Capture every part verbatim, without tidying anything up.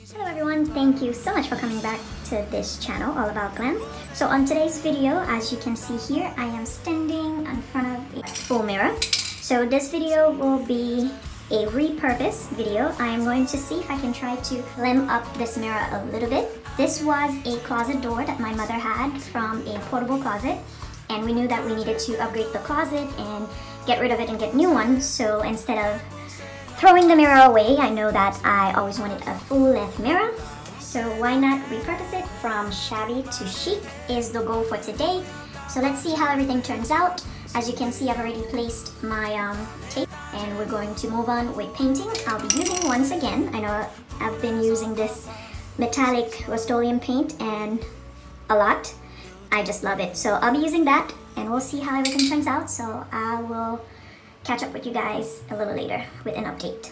Hello everyone, thank you so much for coming back to this channel all about glam. So on today's video, as you can see here, I am standing in front of a full mirror. So this video will be a repurpose video. I am going to see if I can try to glam up this mirror a little bit. This was a closet door that my mother had from a portable closet, and we knew that we needed to upgrade the closet and get rid of it and get new ones. So instead of throwing the mirror away, I know that I always wanted a full-length mirror, so why not repurpose it? From shabby to chic is the goal for today. So let's see how everything turns out. As you can see, I've already placed my um, tape, and we're going to move on with painting. I'll be using, once again, I know I've been using this metallic Rust-Oleum paint and a lot. I just love it. So I'll be using that, and we'll see how everything turns out. So I will catch up with you guys a little later with an update.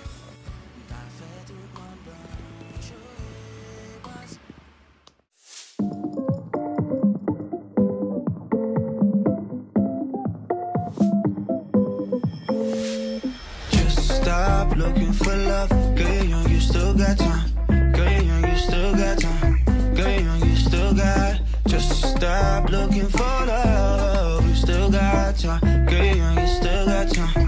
Just stop looking for love. Girl, you're young, you still got time. Girl, you're young, you still got time. Girl, you're young, you still got. Just stop looking for love. You still got time. Girl, you're young, you still got time.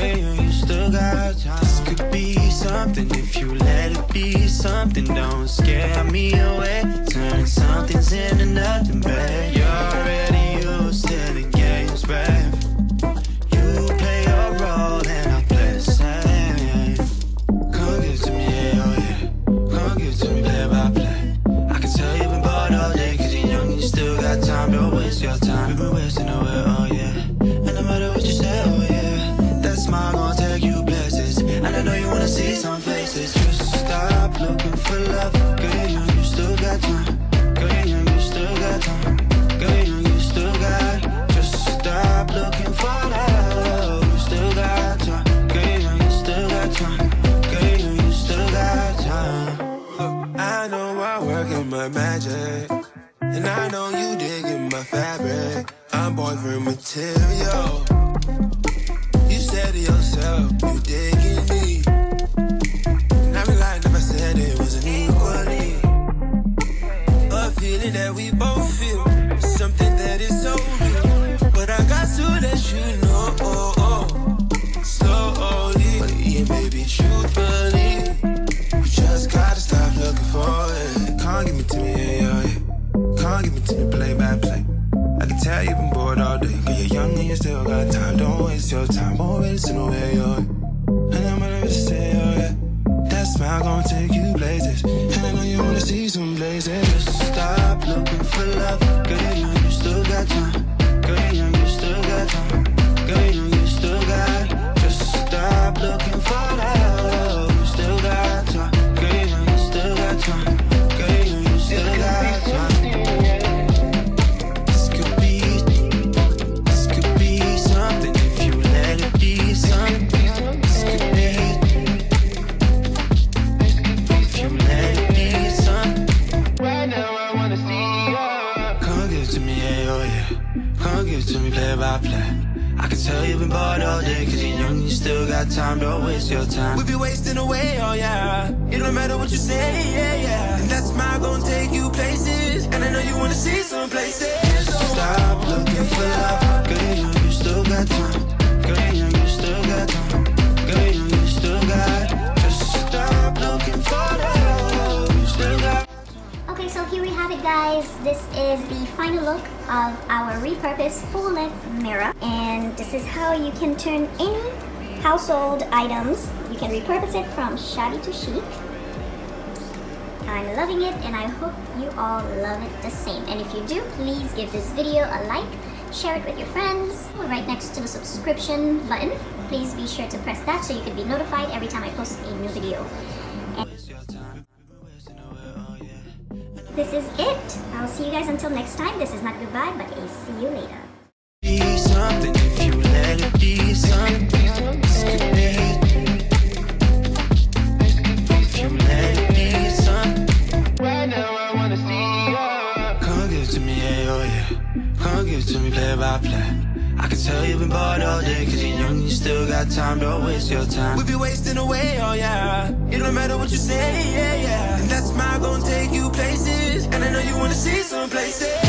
This could be something if you let it be something. Don't scare me away. Turning something's into nothing, babe. You're already used to the games, babe. You play your role and I'll play the same. Come give it to me, yeah, oh yeah. Come give it to me, play by play. I can tell you've been bored all day, cause you're young and you still got time. Don't waste your time. You've been wasting away, oh yeah. And no matter what you say, oh yeah, that smile gonna take you places. And I know you wanna see some faces. Just stop looking for love. Girl, you're young, you still got time. Girl, you're young, you still got time. Girl, you're young, you still got. Just stop looking for love. You still got time. Girl, you're young, you still got time. Girl, you're young, you still got time. Look, I know I work in my magic, and I know you digging my fabric. I'm boyfriend material. You said to yourself, you digging me, and I'd be lying if I said it was an equality. A feeling that we both feel, something that is so real. But I got to let you know, oh, oh, slowly, but yeah, baby, truthfully, you just gotta stop looking for it. Can't give it to me, yeah, yeah, yeah. Can't give it to me, play by play. I can tell you've been bored all day, cause you're young and you still got time. Don't waste your time, won't waste no way, yo. And I'm gonna say, oh yeah, that smile gonna take you places. And I know you wanna see some places. Just stop looking for love. Girl, you're young, you still got time. Girl, you're young, you still got time. Girl, you're young, you still got. Just stop looking for love. You still got time. Girl, you're young, you still got time. Girl, you're young, you still got time. I can tell you've been bored all day, cause you're young, you still got time. Don't waste your time. We be wasting away, oh yeah. It don't matter what you say, yeah, yeah. And that smile gonna take you places, and I know you wanna see some places. Just stop looking for love. Girl, you're young, you still got time. Girl, you're young, you still got time. Girl, you're young, you still got. Just stop looking for love. You still got. Okay, so here we have it, guys. This is the final look of our repurposed full-length mirror, and this is how you can turn any household items. You can repurpose it from shabby to chic. I'm loving it, and I hope you all love it the same. And if you do, please give this video a like, share it with your friends. We're right next to the subscription button. Please be sure to press that so you can be notified every time I post a new video. And this is it. I'll see you guys until next time. This is not goodbye, but a see you later. Be something if you let it be something. This could be. If you let it be something. Right now I wanna see you. Come give it to me, yeah, oh yeah. Come give it to me, play by play. I can can tell you've been bored all day, cause you're young, you still got time, don't waste your time. We be wasting away, oh yeah. It don't matter what you say, yeah, yeah. And that smile gon' take you places, and I know you wanna see some places.